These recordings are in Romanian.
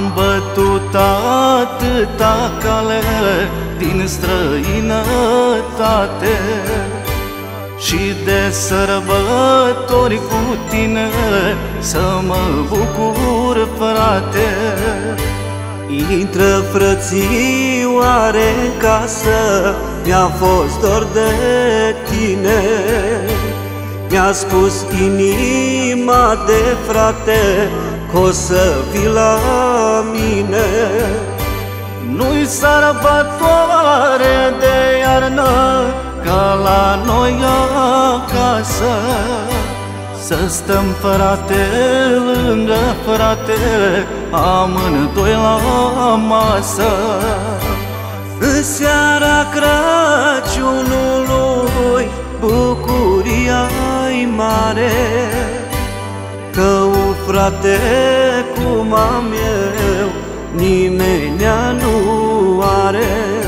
Am bătut atâta cale din străinătate și de sărbători cu tine să mă bucur, frate. Intră, frățioare, în casă, mi-a fost dor de tine. Mi-a spus inima de frate că o să vii la mine. Nu-i sărbătoare de iarnă ca la noi acasă, să stăm, frate, lângă frate, amândoi la masă. În seara Crăciunului bucuria-i mare, că un frate cum am eu nimenea nu are.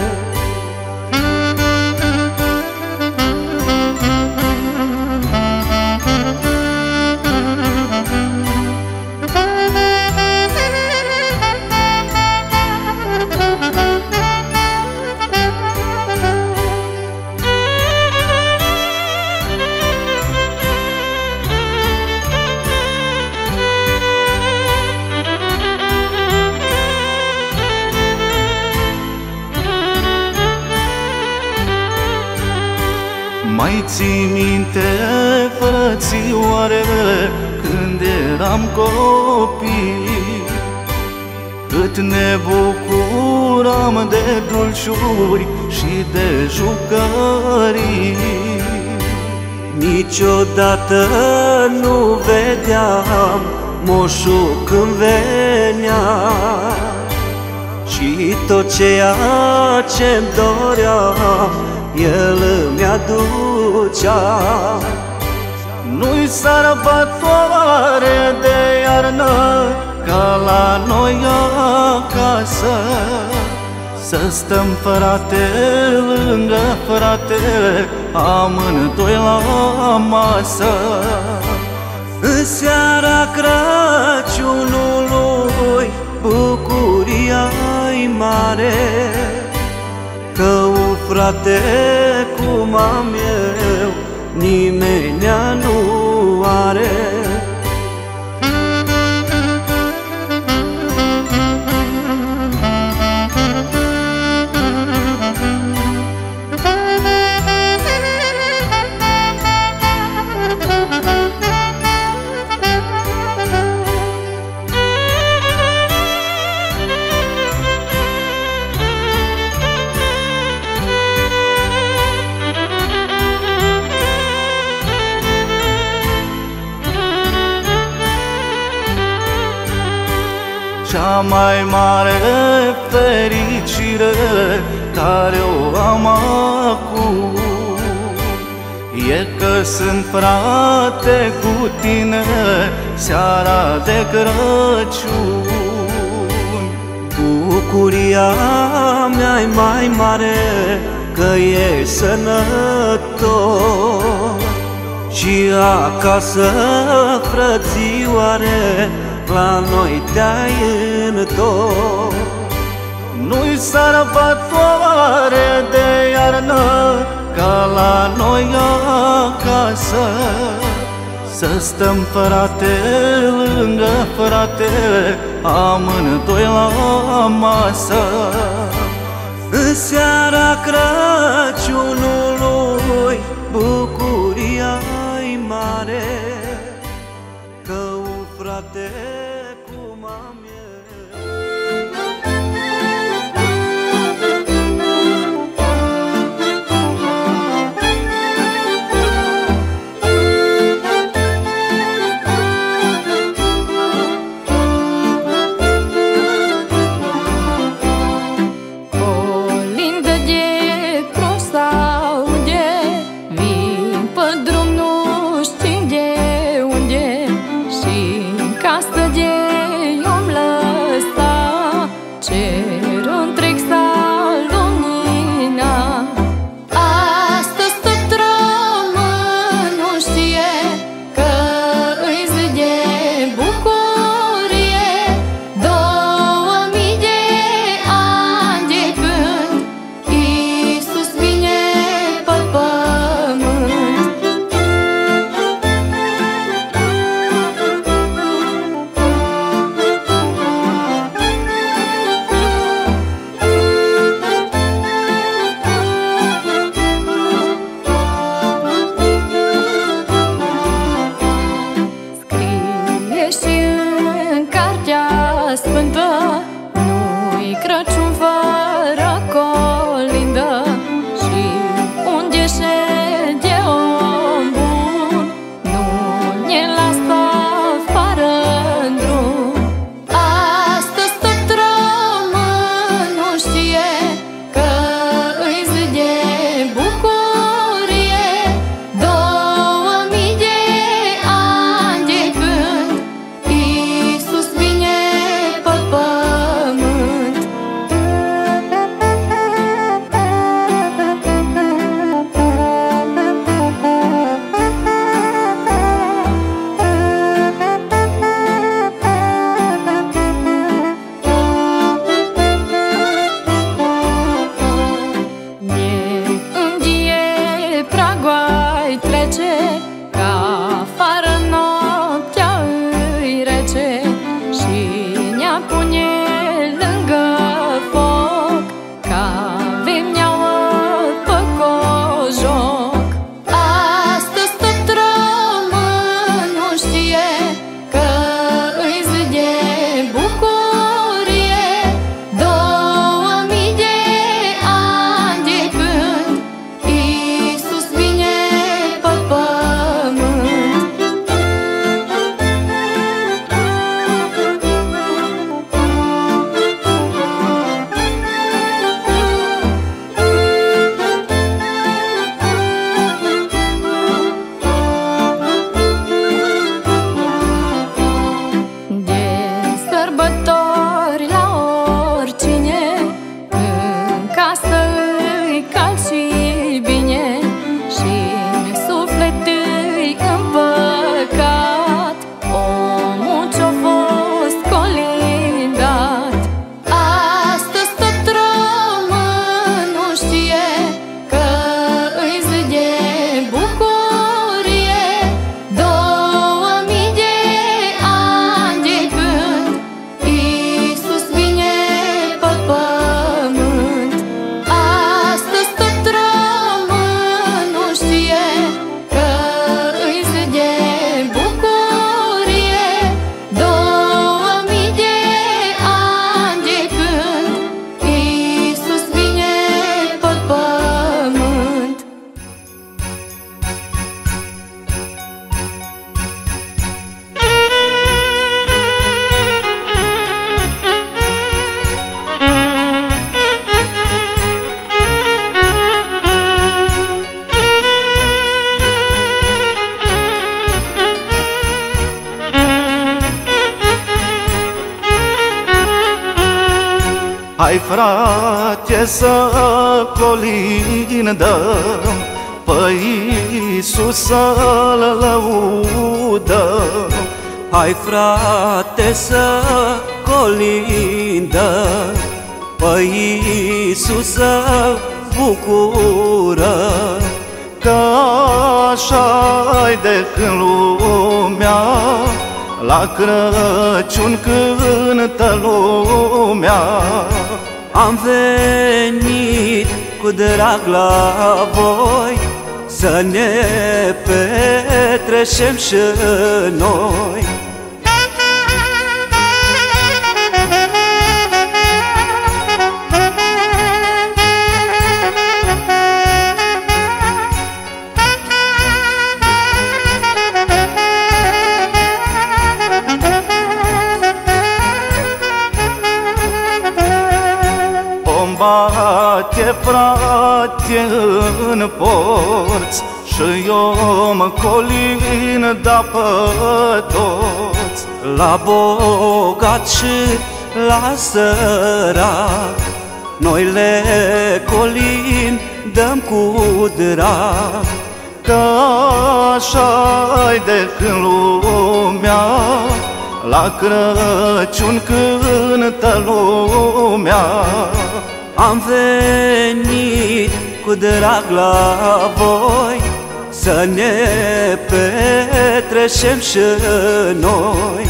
Mai ții minte, frățioare, când eram copii, cât ne bucuram de dulciuri și de jucării. Niciodată nu vedeam moșul când venea, și tot ceea ce-mi doream el îmi aducea. Nu-i sărbătoare de iarnă ca la noi acasă, să stăm, frate, lângă frate, amândoi la masă. În seara Crăciunului bucuria-i mare, că un frate cum am eu nimenea nu are. Cea mai mare fericire care o am acum e că sunt, frate, cu tine seara de Crăciun. Bucuria mea-i mai mare că e sănătos și acasă, frățioare, la noi te-ai întors. Nu-i sărbătoare de iarnă ca la noi acasă, să stăm, frate, lângă frate, amândoi la masă. În seara Crăciunului bucuria-i mare, că un frate cum am eu. Asta de om la Hai frate să colindăm, pe Iisus să-L lăudăm. Hai frate să colindăm, pe Iisus să-L bucurăm. Că așa-i de când lumea la Crăciun cântă lumea. Am venit cu drag la voi, să ne petrecem și noi. Bate frate în porți și eu mă colin da pe toți. La bogat și la sărac, noi le colin dăm cu drag. Că așa-i de când lumea la Crăciun cântă lumea. Am venit cu drag la voi, să ne petrecem și noi.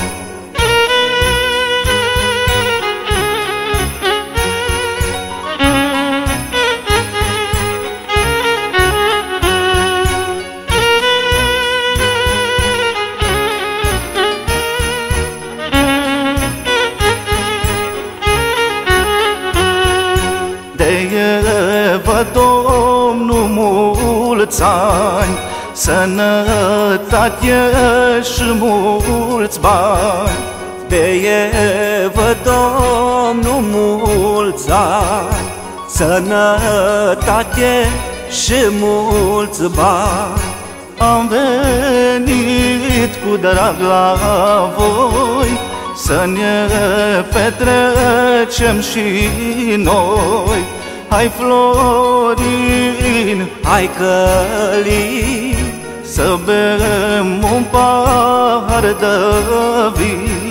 Vă, Domnul, mulți ani, sănătate și mulți bani. Vă, Domnul, mulți ani, sănătate și mulți bani. Am venit cu drag la voi, să ne petrecem și noi. Hai Florin, hai Călin, să bem un pahar de vin.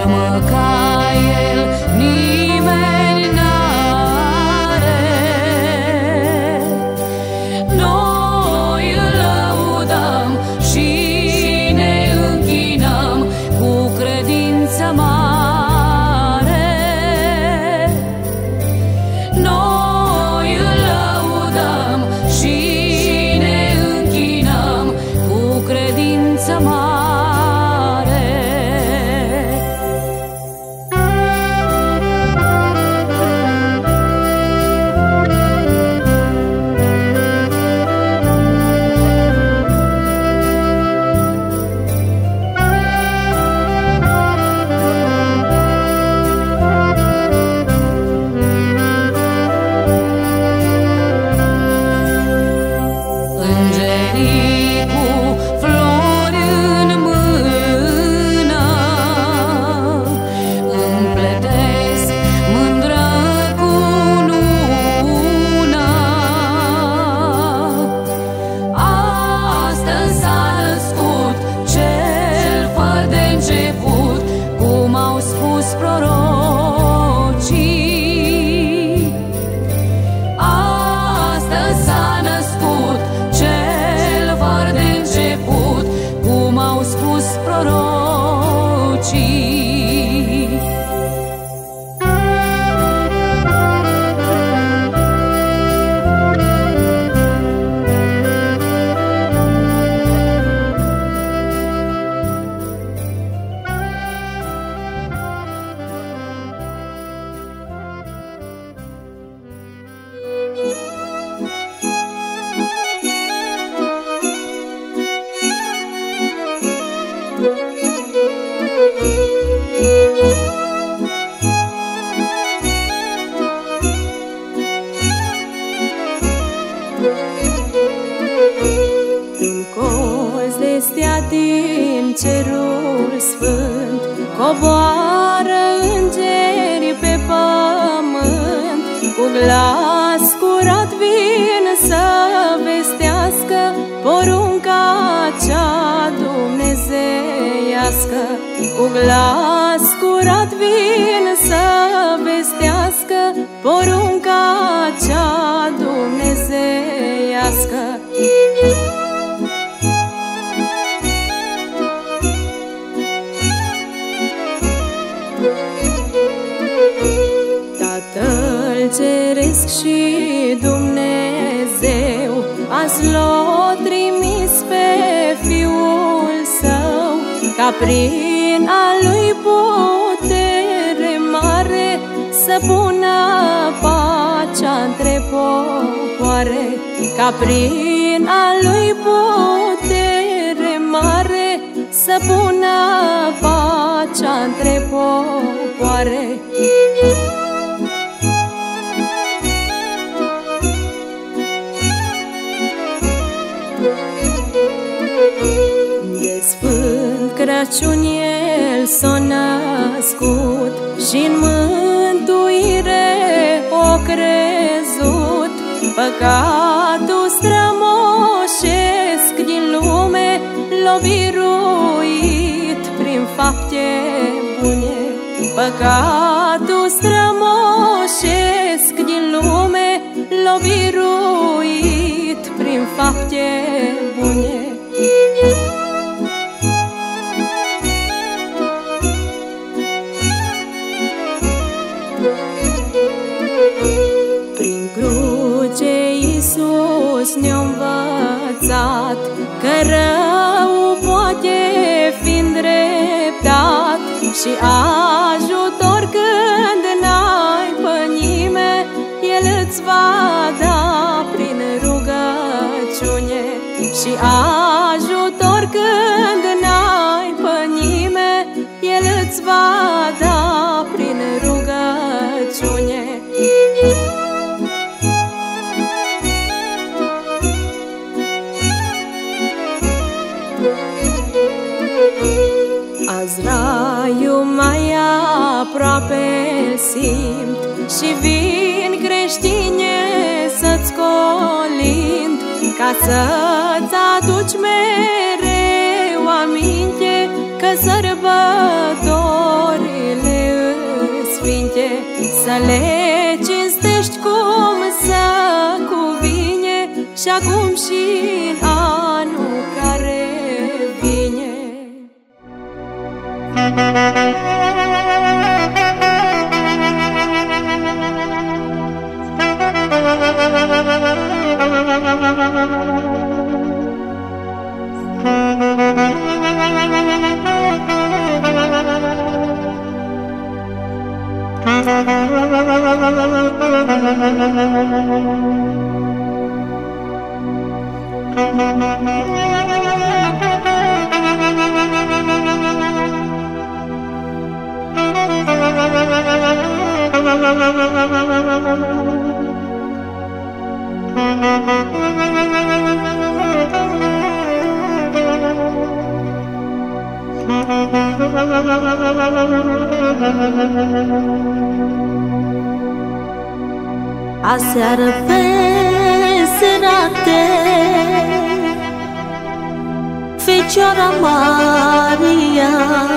urmă ca el nimeni n-are. Noi îl lăudăm și ne închinăm cu credință mare. Noi îl lăudăm și ne închinăm cu credință mare. Îngerii cu flori în mână împletesc mândră cunună. Astăzi s-a născut cel fără de început, cum au spus prorocii. Astăzi s-a născut cel fără de început, cum au spus prorocii. Din colț de stea din cerul sfânt coboară îngeri pe pământ, cu glas curat vin să vestească porunca cea dumnezeiască. Cu glas curat vin să vestească porunca cea dumnezeiască. Tatăl Ceresc și Dumnezeu azi l-a trimis pe Fiul Său, ca prin a Lui putere mare să pună pacea între popoare. Ca prin a Lui putere mare să pună pacea între popoare. De Sfânt Crăciun El s-a născut și-n mântuire o crezut. Păcatul strămoșesc din lume l-a biruit prin fapte bune. Păcatul strămoșesc din lume l-a biruit prin fapte bune. Prin cruce Iisus ne-a învățat că rău poate fi îndreptat și ajutor când n-ai pe nimeni, El îți va da prin rugăciune. Și ajutor când n-ai pe nimeni, El îți va da prin rugăciune. Azi raiul mai aproape simt și vin creștine să-ți colind, ca să-ți aduci mereu aminte că sărbători să le cinstești cum se cuvine și acum și în anul care vine. Aseară pe serate, Fecioara Maria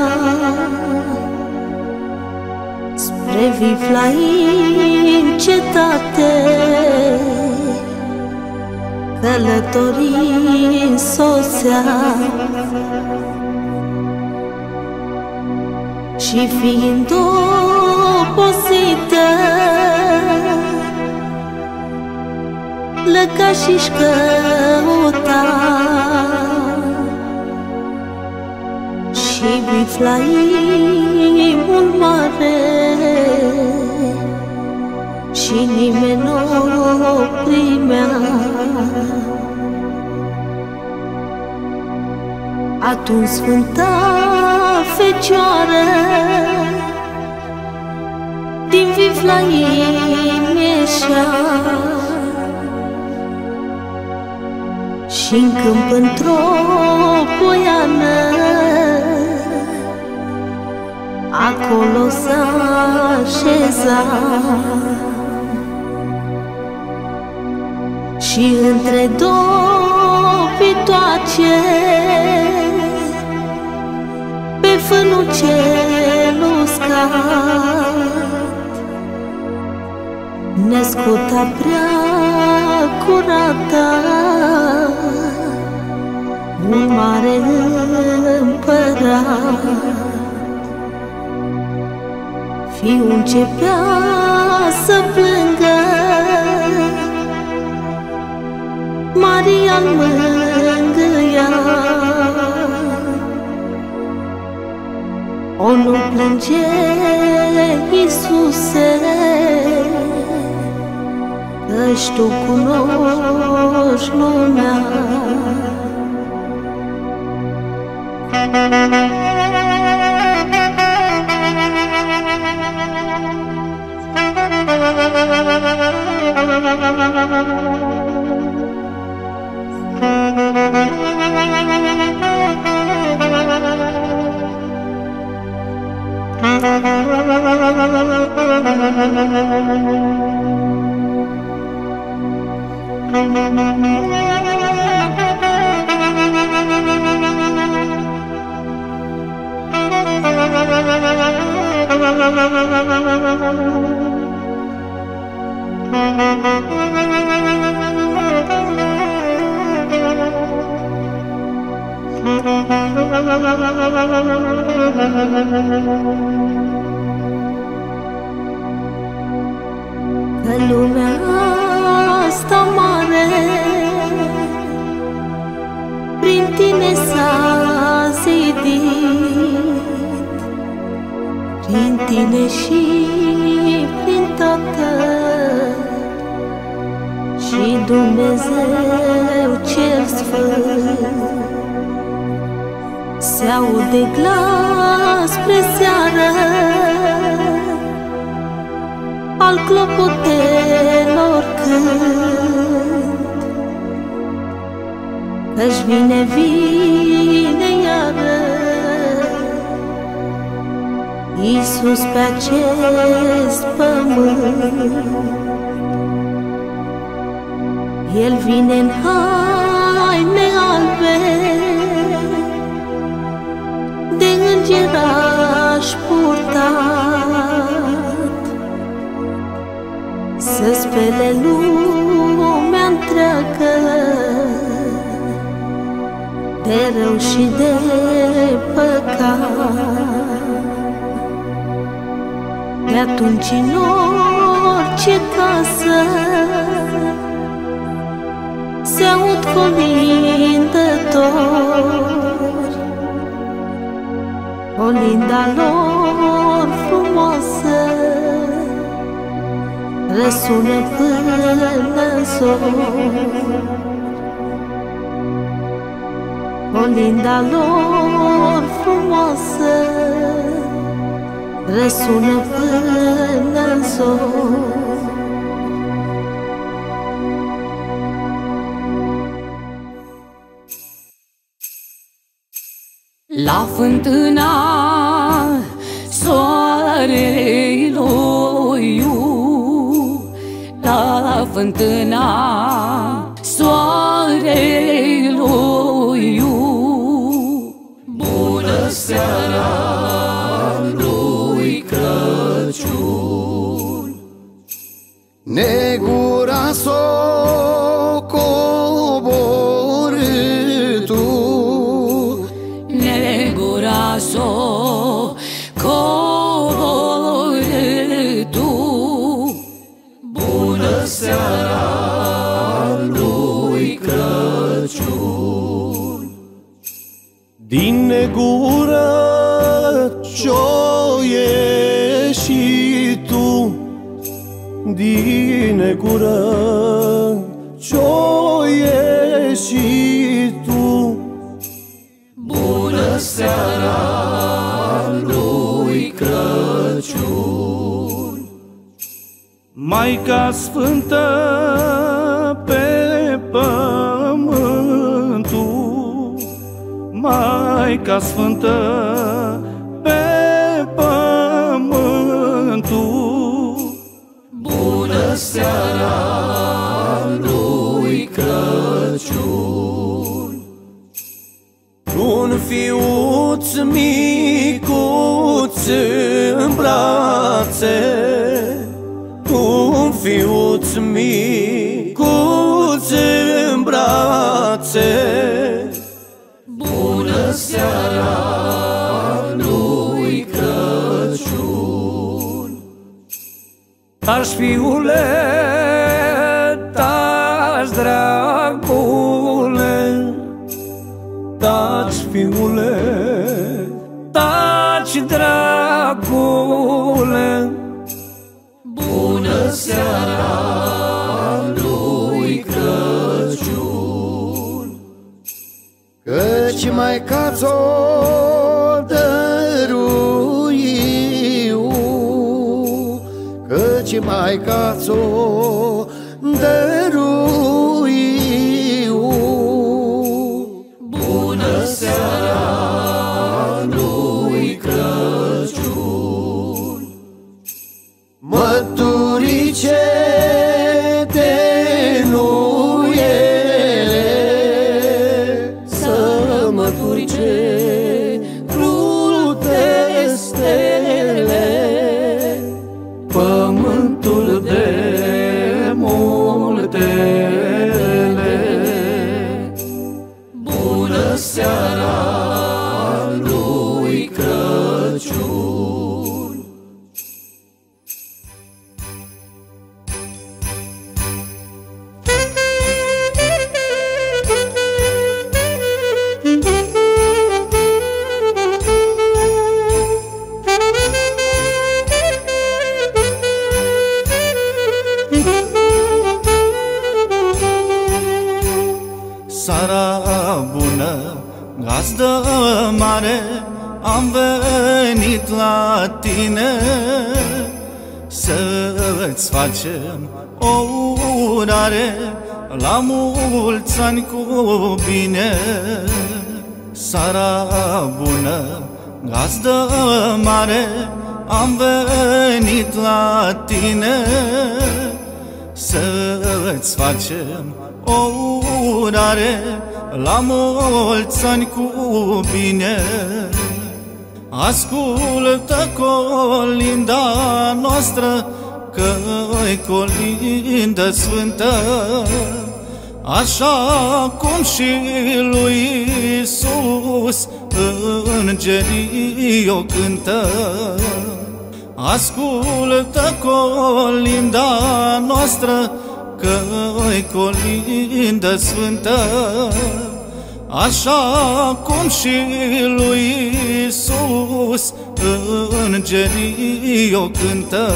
spre Viflaim cetate călătorii sosea, și fiind obosită lăca și-și căuta, și Viflaimul mare și nimeni nu o primea. Atunci Sfânta Fecioară din Viflaim ieșea și-n câmp într-o poiană acolo s-a așezat, și între două pitoace pe fănucel uscat născuta prea curată un mare împărat. Fiul începea să plângă, Maria-l mângâia. O, nu plânge, Iisuse, că-și tu cunoști lumea. Că lumea asta mare prin tine s-a zidit, prin tine și prin Tatăl și Dumnezeu cel Sfânt. Se aude glas spre seară al clopotelor cânt, că-și vine iară Iisus pe acest pământ. El vine în haine albe de îngeraș purtat, de rău și de păcat. De atunci în orice casă se aud colindători, colinda lor frumoasă răsună până în zori. Colinda lor frumoasă răsună până în zori. La fântâna soarelui, la fântâna soarelui, bună seara lui Crăciun. Negura s-o coborâ tu, negura s-o coborâ tu, bună seara lui Crăciun. Din negură ce-o ieși tu, din negură ce-o ieși tu, bună seara lui Crăciun. Maica Sfântă pe pământul, Maica Sfântă pe pământul, bună seara lui Crăciun. un fiuț micuț în brațe, un fiuț micuț în brațe, bună seara lui Crăciun. taci fiule, taci dragule, taci fiule, taci dragule, bună seara lui Crăciun. căci Maica ți-o dăruiu, căci Maica ți-o dăruiu, Bună seara lui Crăciun. măturice de nuiele, Să măturice crute stele, pământul de multele. Bună seara lui Crăciun. Seara bună, gazdă mare, am venit la tine să-ți facem o urare, la mulți ani cu bine. Seara bună, gazdă mare, am venit la tine să-ți facem o urare, la mulți ani cu bine. Ascultă colinda noastră, că-i colindă sfântă. Așa cum și lui Iisus îngerii o cântă. Ascultă colinda noastră, că-i colindă sfântă. Așa cum și lui Iisus îngerii o cântă.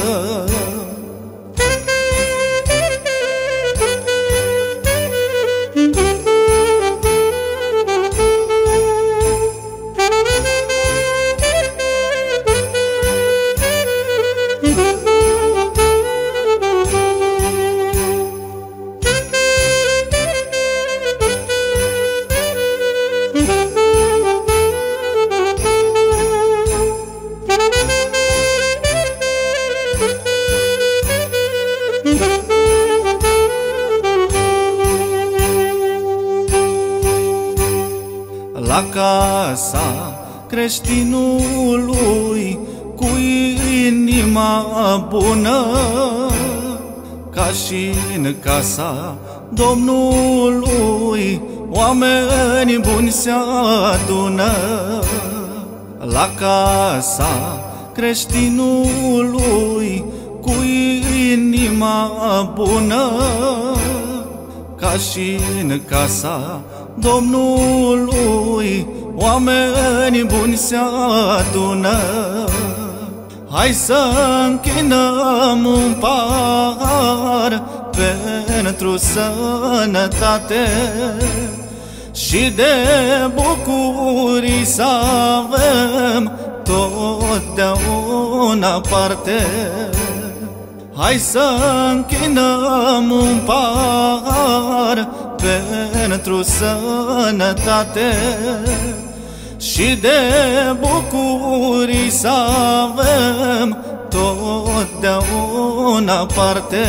La casa creștinului, cu inima bună, ca și în casa Domnului, oameni buni se adună. La casa creștinului, cu inima bună, ca și în casa Domnului, oameni buni se adună. Hai să închinăm un par pentru sănătate și de bucurii să avem totdeauna parte. Hai să închinăm un par pentru sănătate și de bucurii să avem totdeauna parte.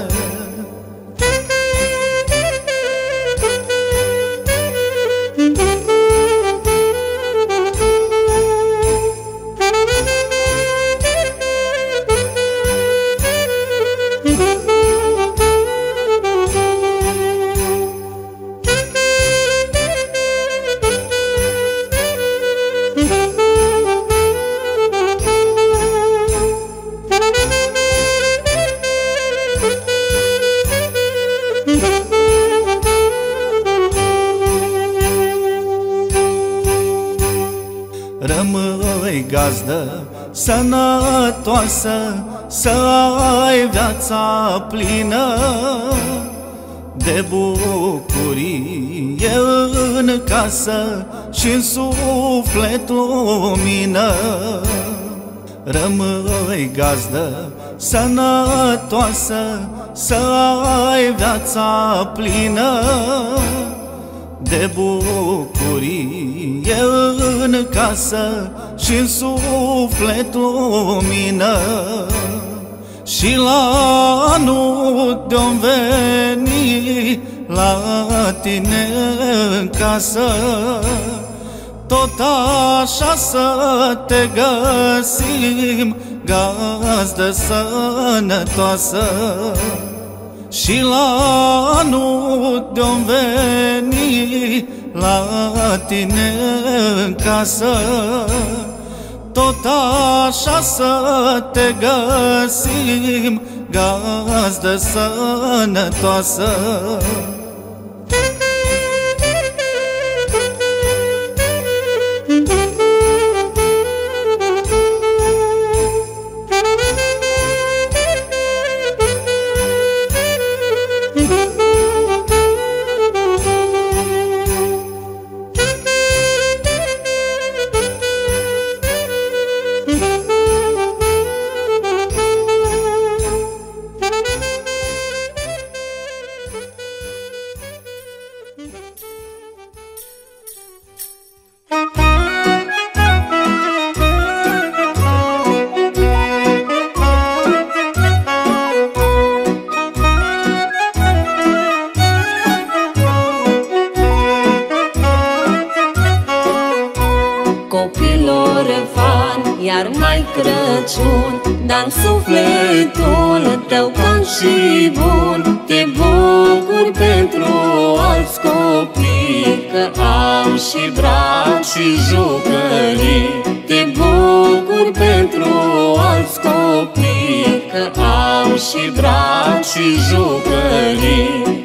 Rămâi gazdă sănătoasă, să ai viața plină de bucurie în casă și în suflet lumină. Rămâi gazdă sănătoasă, să ai viața plină de bucurie în casă și în suflet lumină. Și la anul de-om veni la tine în casă, tot așa să te găsim, gazdă sănătoasă. Și la anul de-om veni la tine în casă, tot așa să te găsim, gazdă sănătoasă. iar n-ai Crăciun, dar-n sufletul tău cald și bun te bucuri pentru alți copii, că au și braci și jucării. Te bucuri pentru alți copii, că au și braci și jucării.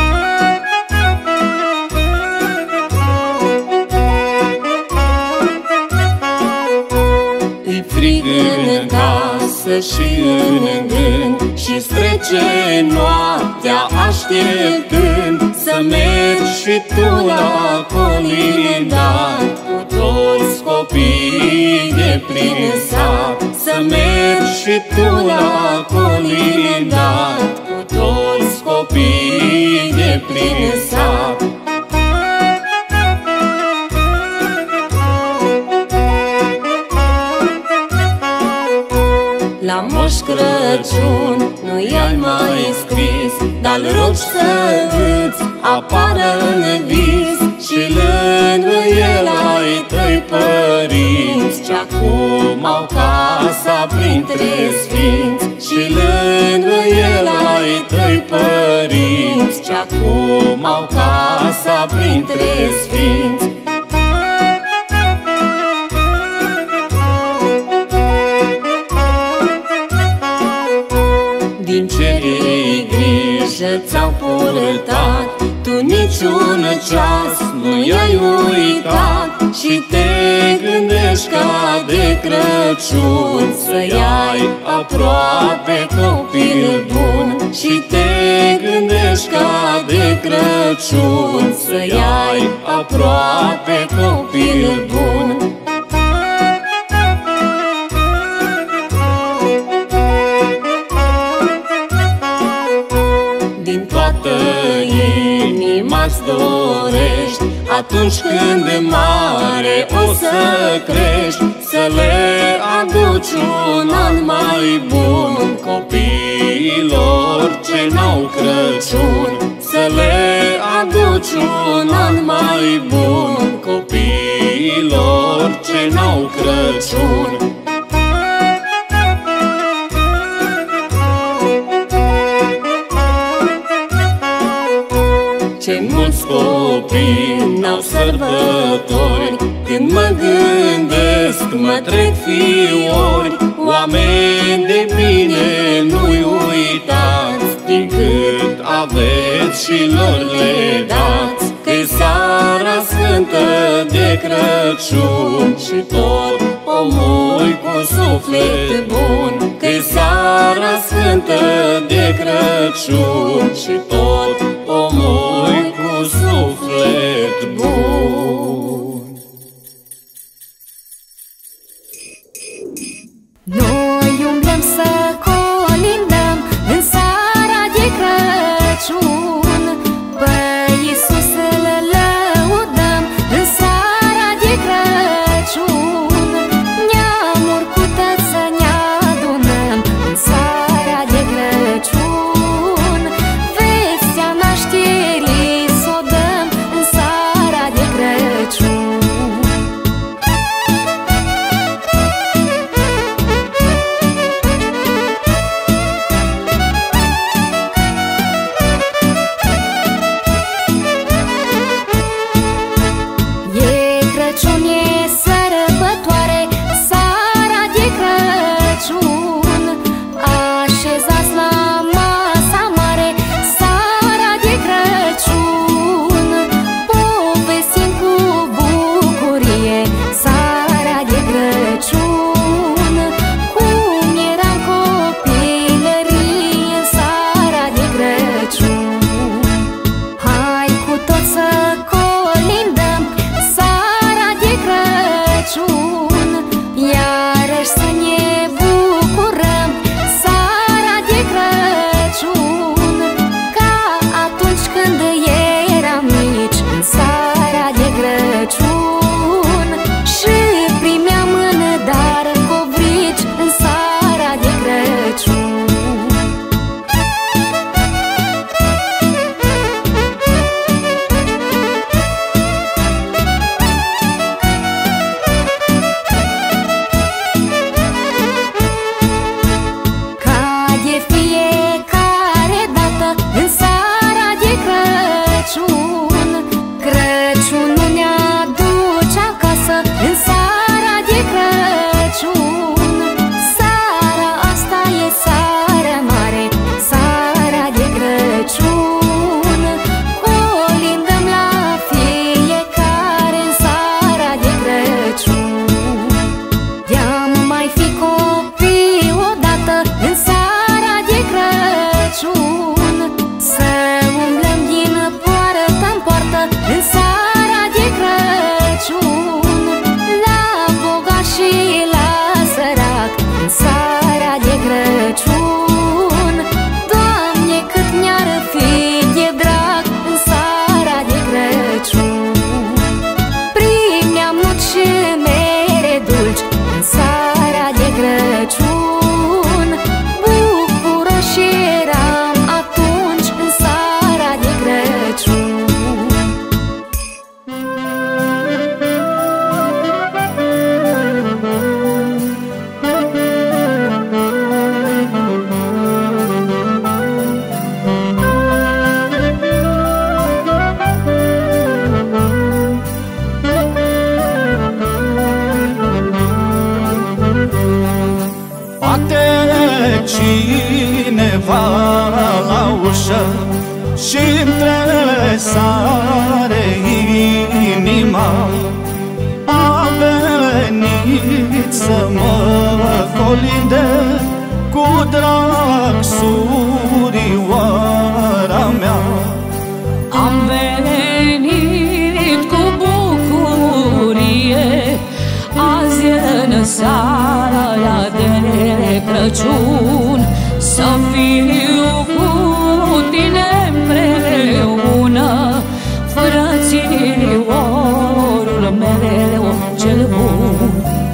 Îi frig în casă și în gând și-ți trece noaptea așteptând să mergi și tu la colindat cu toți copiii de prin sat. Să mergi și tu la colindat cu toți copiii de prin sat. La Moș Crăciun nu i-ai mai scris, dar-l rogi să îți apară în vis și lângă el ai tăi părinți ce acum au casa printre sfinți. Și lângă el ai tăi părinți ce acum au casa printre sfinți. Din cerii grijă ți-au purtat, tu niciun ceas nu i-ai uitat și te gândești ca de Crăciun să-i ai aproape copil bun. Și te gândești ca de Crăciun să-i ai aproape copil bun. Din toată inima-ți dorești, atunci când de mare o să crești, să le aduci un an mai bun copiilor ce n-au Crăciun. Să le aduci un an mai bun copiilor ce n-au Crăciun. Ce mulți copii n-au sărbători, când mă gândesc mă trec fiori. Oameni de bine nu-i uitați, din cât aveți și lor le dați. Că-i seara sfântă de Crăciun și tot omul cu suflet bun. Că-i seara sfântă de Crăciun și tot omul cu suflet bun. Noi umblăm să colindăm în seara de Crăciun, pe Iisus îl lăudăm în seara de Crăciun. Neamuri cu tăți să ne adunăm în seara de Crăciun, vestea nașterii s-o dăm în seara ceva la ușă și-mi tresare inima. A venit să mă colinde cu drag surioara mea. Am venit cu bucurie azi în seara de Crăciun, să fiu cu tine împreună, frățiorul meu cel bun.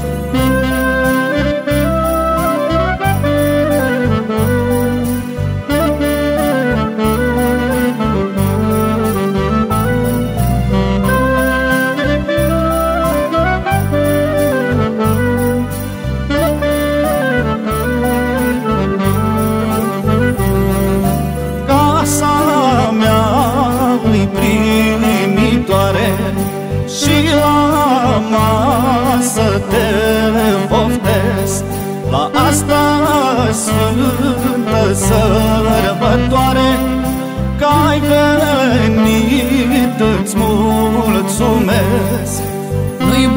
Și la masă te poftesc, la asta sfântă sărbătoare, că ai venit, îți mulțumesc. Nu-i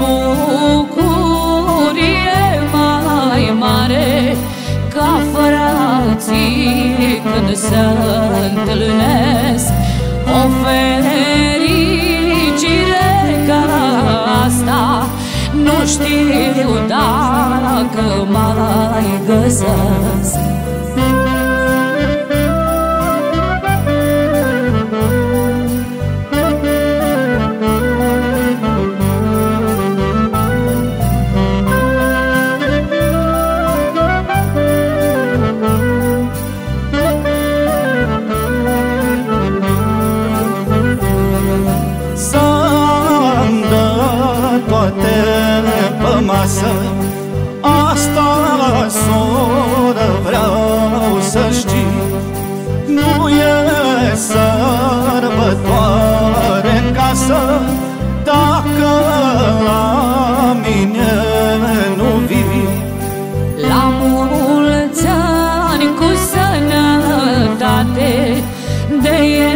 bucurie mai mare ca frații când se întâlnesc, o fericire ca asta nu știu dacă mai găsesc. Toate pe masă, asta, soră, vreau să știi. Nu e sărbătoare în casă dacă la mine nu vii. La mulți ani cu sănătate, de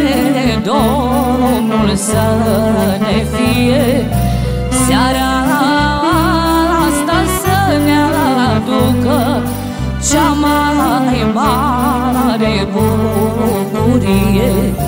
Domnul să ne fie. Seara asta să ne aducă cea mai mare bucurie.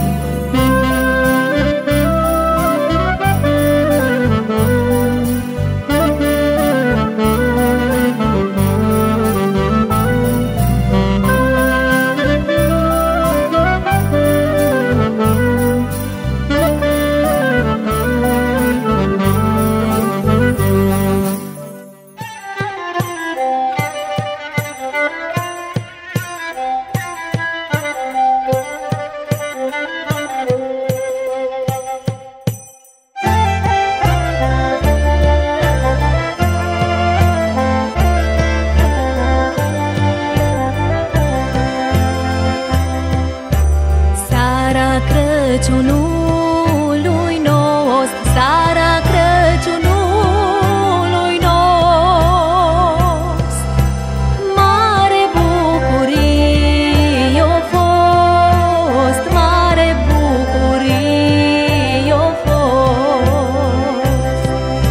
Crăciunului nostru, seara Crăciunului nostru, mare bucurie a fost, mare bucurie a fost.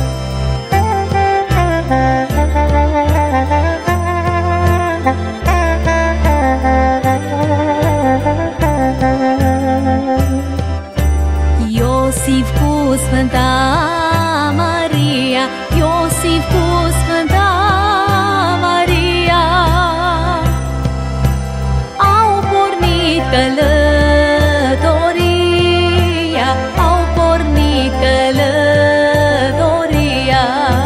Iosif cu Sfânta Maria, Iosif cu Sfânta Maria, au pornit călătoria, au pornit călătoria.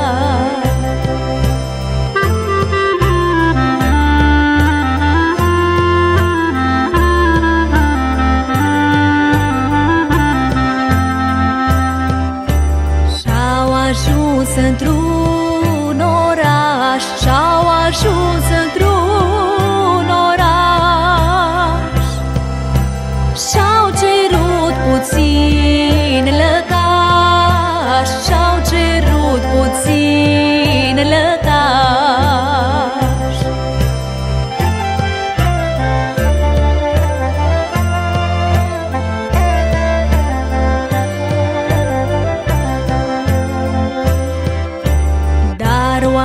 Ajuns într-un oraș, și-au ajuns într-un oraș, și-au cerut puțin lăcaș, și-au cerut puțin lăcaș.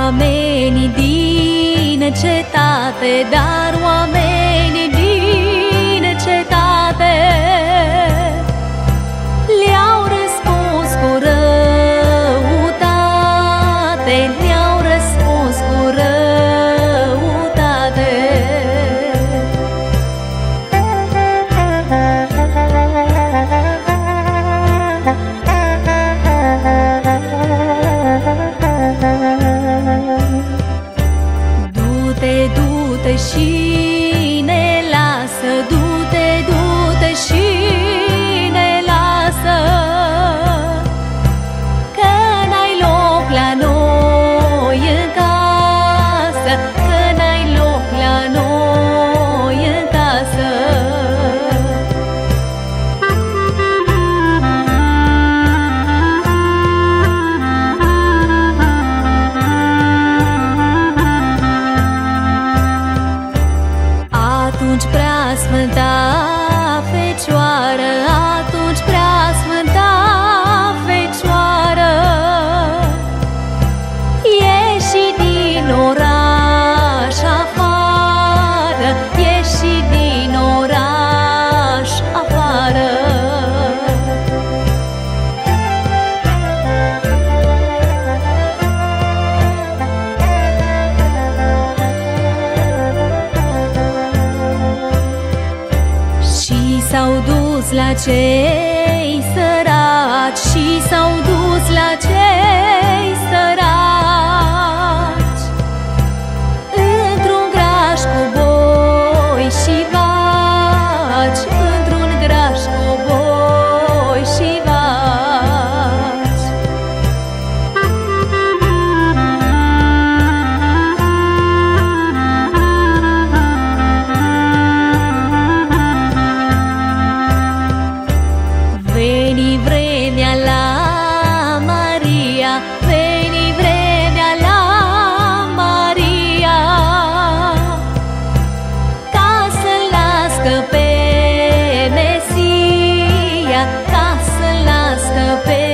oamenii din cetate, dar oamenii din cetate le-au răspuns cu răutate, le-au răspuns cu răutate. Du-te și ne lasă, du-te și ne lasă, că n-ai loc la noi în casă, că n-ai loc la noi în casă. Atunci preasfânta Fecioară, atunci preasfânta Fecioară ieși din oraș afară, ieși din oraș afară. S-au dus la cei săraci și s-au dus la cei săraci într-un graș cu boi și vaci, într-un graș cu boi și vaci. Veni vremea la Maria, veni vremea la Maria, ca să-L nască pe Mesia, ca să-L nască pe